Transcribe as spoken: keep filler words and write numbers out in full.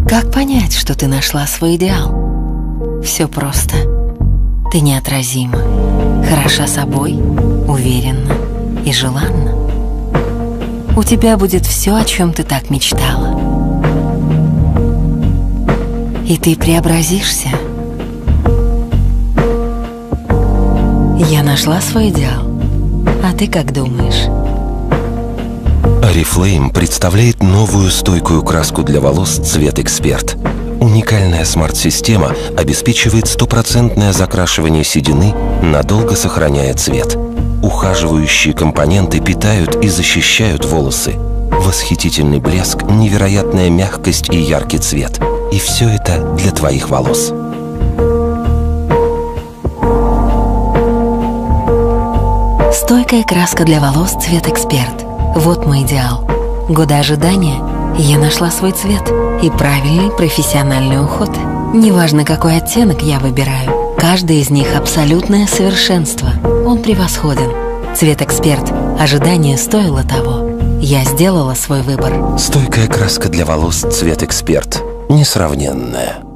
Как понять, что ты нашла свой идеал? Все просто. Ты неотразима, хороша собой, уверенна и желанна. У тебя будет все, о чем ты так мечтала. И ты преобразишься. Я нашла свой идеал. А ты как думаешь? Oriflame представляет новую стойкую краску для волос «Цвет Эксперт». Уникальная смарт-система обеспечивает стопроцентное закрашивание седины, надолго сохраняя цвет. Ухаживающие компоненты питают и защищают волосы. Восхитительный блеск, невероятная мягкость и яркий цвет. И все это для твоих волос. Стойкая краска для волос «Цвет Эксперт». Вот мой идеал. Годы ожидания, я нашла свой цвет и правильный профессиональный уход. Неважно, какой оттенок я выбираю, каждый из них абсолютное совершенство. Он превосходен. «Цвет Эксперт». Ожидание стоило того. Я сделала свой выбор. Стойкая краска для волос «Цвет Эксперт». Несравненная.